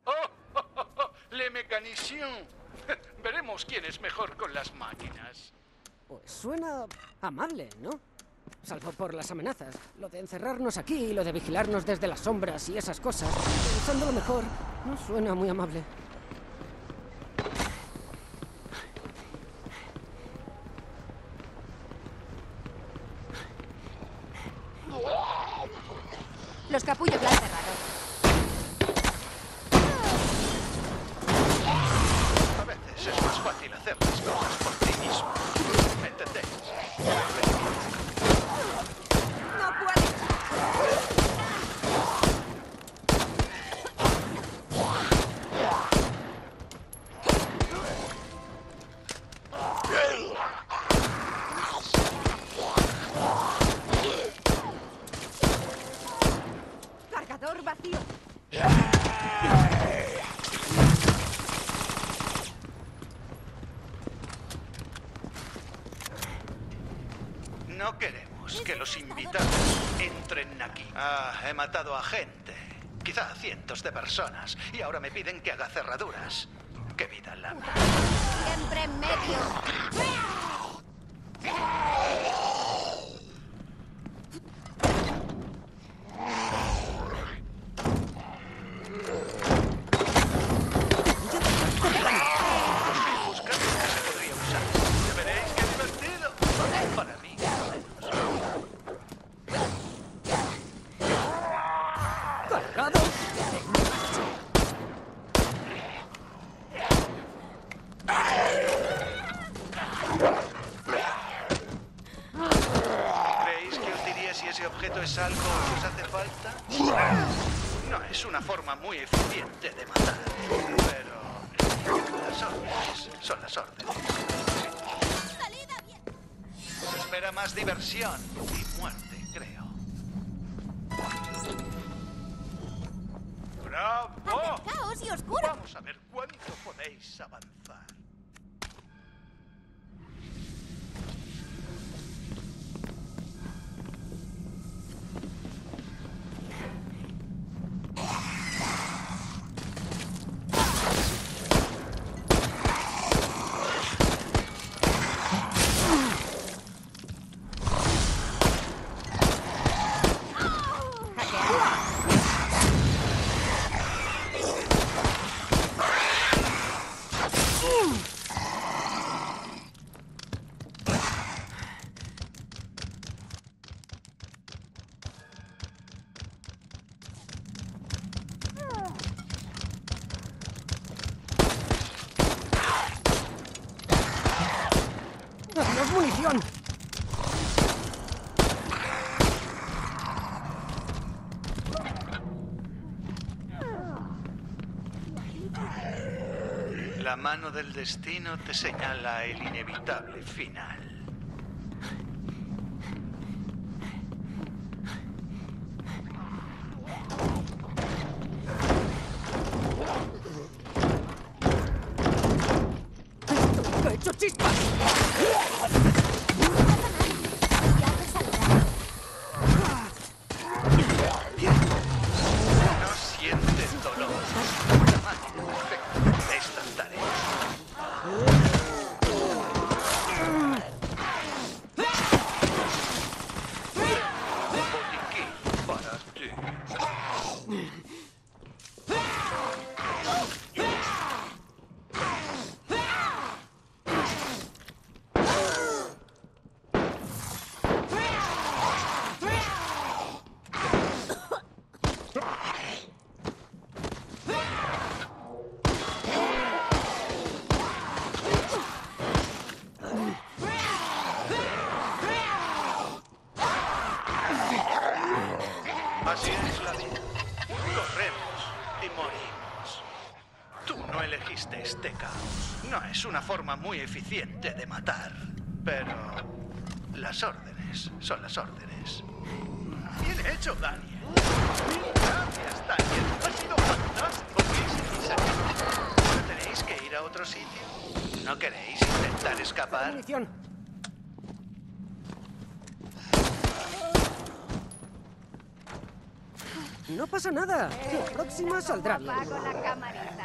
Le mécanicien. Veremos quién es mejor con las máquinas. Pues suena amable, ¿no? Salvo por las amenazas. Lo de encerrarnos aquí y lo de vigilarnos desde las sombras y esas cosas. Pensándolo mejor, no suena muy amable. Los capullos la han cerrado. A veces es más fácil hacer las cosas por ti mismo. ¿Me entendéis? ¡No puede! Cargador vacío. No queremos que los invitados entren aquí. He matado a gente. Quizá a cientos de personas. Y ahora me piden que haga cerraduras. ¡Qué vida la mía! Siempre en medio. Buscar lo que se podría usar. Ya veréis qué divertido. Para mí. ¡Cargado! ¿Creéis que os diría si ese objeto es algo que os hace falta? No es una forma muy eficiente de matar, pero las órdenes son las órdenes. Salida bien. Os espera más diversión y muerte, creo. ¡Bravo! Caos y oscuro. Vamos a ver cuánto podéis avanzar. ¡Adiós, munición! La mano del destino te señala el inevitable final. ¡Esto ha hecho chispas! Ya te saldrá. No sientes dolor. La máquina perfecta de esta tarea. Botiquín para ti. Así es la vida. Corremos y morimos. Tú no elegiste este caos. No es una forma muy eficiente de matar. Pero las órdenes son las órdenes. Bien hecho, Daniel. Gracias, Daniel. Ha sido fantástico. ¿No tenéis que ir a otro sitio? ¿No queréis intentar escapar? ¡Munición! No pasa nada. La próxima saldrá bien. Apago la camarita.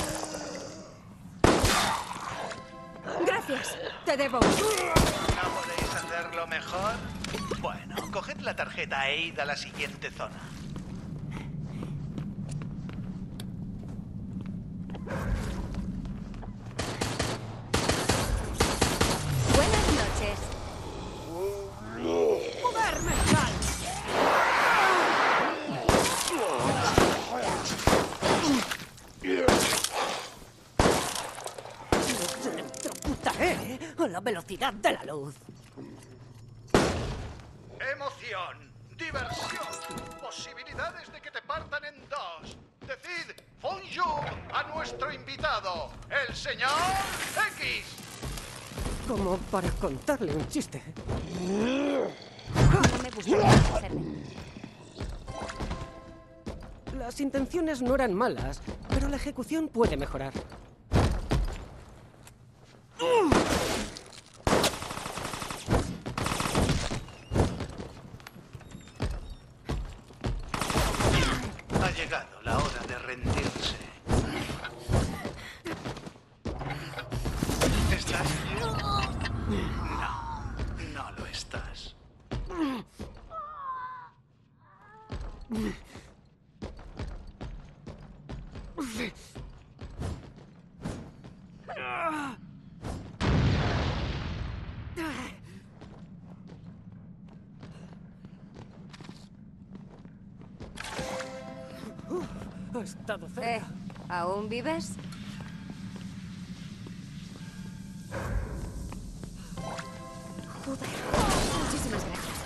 Gracias. Te debo. ¿No podéis hacerlo mejor? Bueno, coged la tarjeta e id a la siguiente zona. Buenas noches. ¡Poder mental! Los electrocutaré a la velocidad de la luz. Emoción, diversión, posibilidades de que te partan en dos. Decid bonjour a nuestro invitado, el señor X. Como para contarle un chiste. No me gustaría conocerme. Las intenciones no eran malas, pero la ejecución puede mejorar. Ha llegado la hora de rendirse. ¿Estás bien? No, no lo estás. Ha estado cerca. ¿Aún vives? Joder. Muchísimas gracias.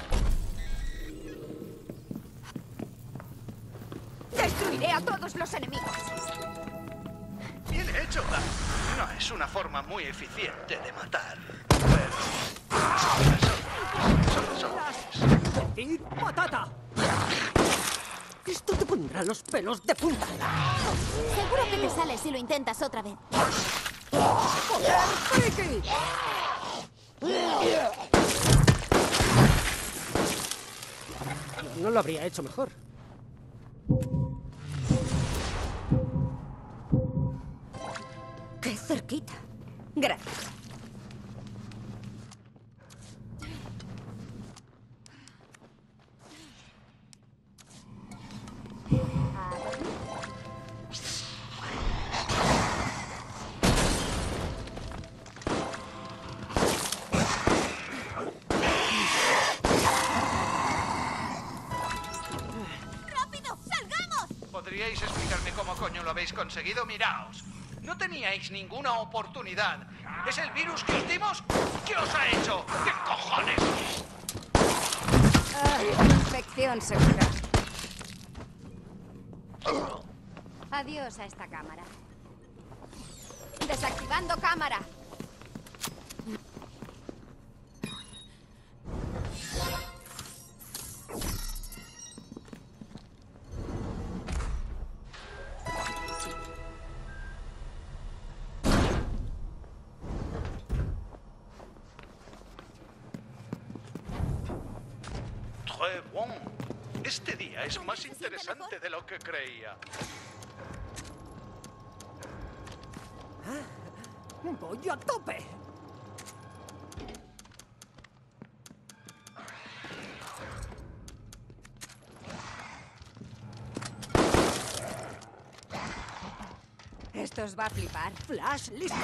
Destruiré a todos los enemigos. Bien hecho, Dan. No es una forma muy eficiente de matar. Pero... son las órdenes. ¡Decid patata! Esto te pondrá los pelos de punta. Seguro que te sale si lo intentas otra vez. ¡Joder, friki! No lo habría hecho mejor. ¡Qué cerquita! Gracias. ¡Rápido! ¡Salgamos! ¿Podríais explicarme cómo coño lo habéis conseguido? Miraos. No teníais ninguna oportunidad. ¿Es el virus que os dimos? ¿Qué os ha hecho? ¿Qué cojones? Infección segura. Adiós a esta cámara. Desactivando cámara. Très bon. Este día es más interesante de lo que creía. ¡Voy a tope! Esto os va a flipar. Flash, listo.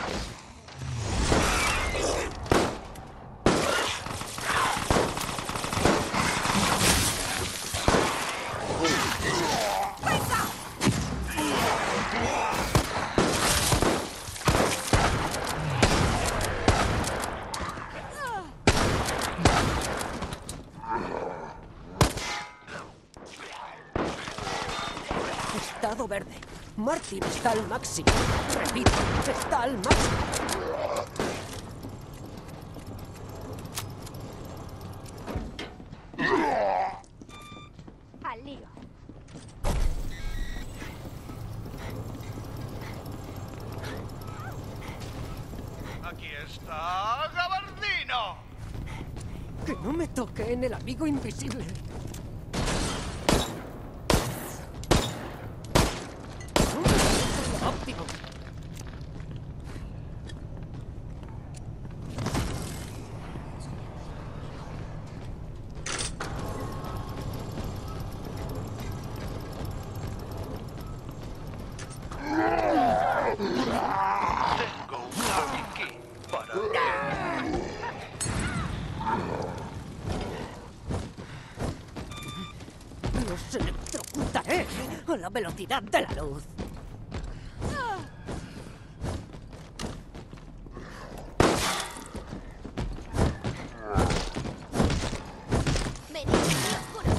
Estado verde. Martin está al máximo. Repito, está al máximo. Al lío. Aquí está Gabardino. Que no me toque en el amigo invisible. Os electrocutaré a la velocidad de la luz. Venid, oscuro.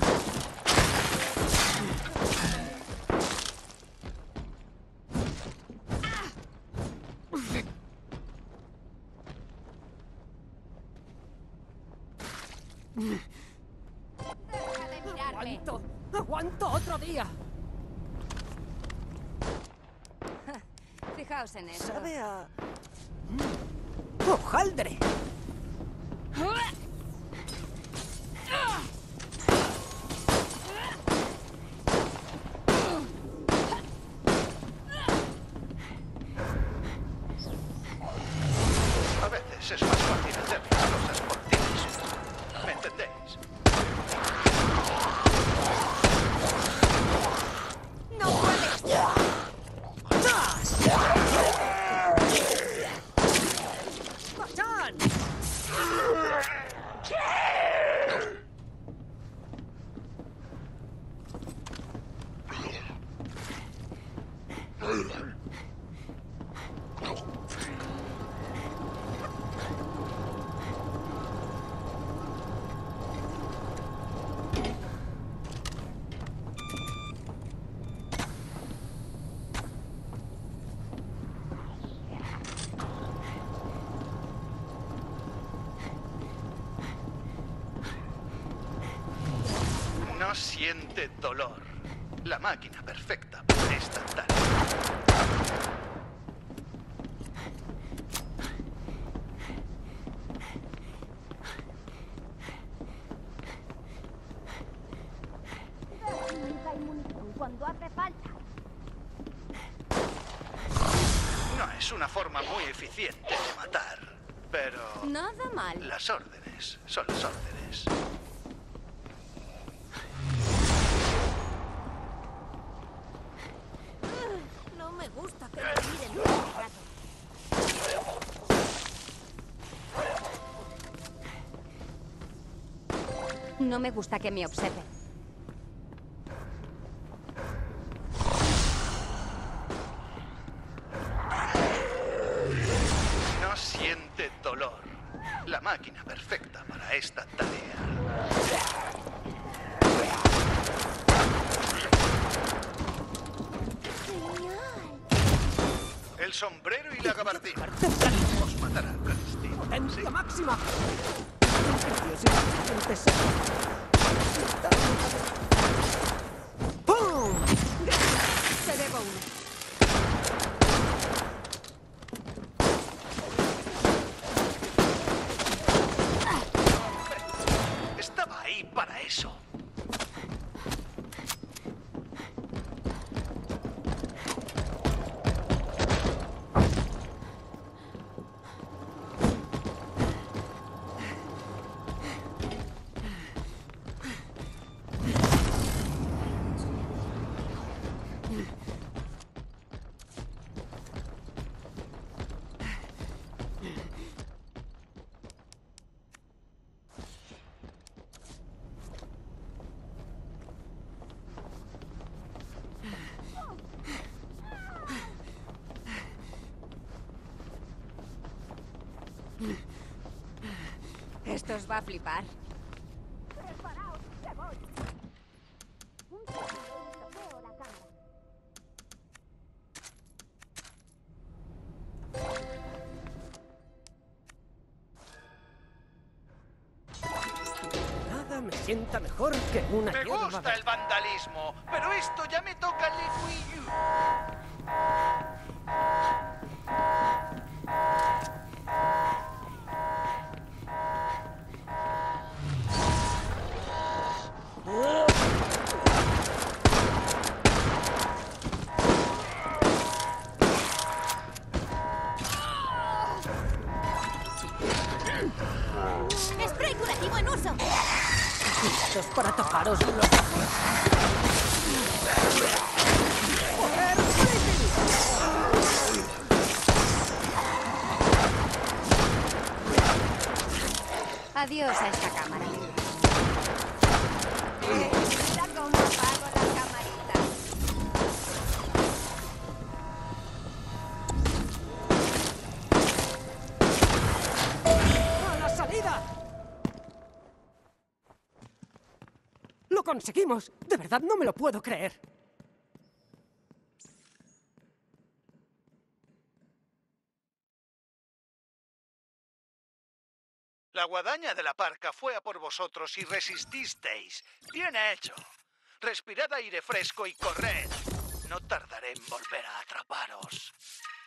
Deja de mirarme. ¡Aguanto otro día! Fijaos en eso. Sabe a... ¡Hojaldre! A veces es más fácil hacer las cosas por ti mismo. ¿Me entendéis? ¡No puedes! ¡Machan! No siente dolor. La máquina perfecta para esta tarea. Nunca hay munición cuando hace falta. No es una forma muy eficiente de matar, pero Nada mal. las órdenes son las órdenes. No me gusta que me miren todo el rato. No me gusta que me observen. No siente dolor. La máquina perfecta para esta tarea. Genial. El sombrero y la gabardina. Os matará, Clandestino. ¡Potencia Sí. máxima! Preciosamente seco. ¡Pum! Te debo una. Estaba ahí para eso. Esto os va a flipar. Preparaos, que voy. Un segundo y toqueo la cámara. Nada me sienta mejor que una Me hierba gusta verde. el vandalismo, pero esto ya me toca el Wii U. Spray curativo en uso. Listos para taparos los ojos. ¡Joder, Adiós a esta cámara. Mira cómo apago conseguimos! De verdad no me lo puedo creer. La guadaña de la parca fue a por vosotros y resististeis. Bien hecho. Respirad aire fresco y corred. No tardaré en volver a atraparos.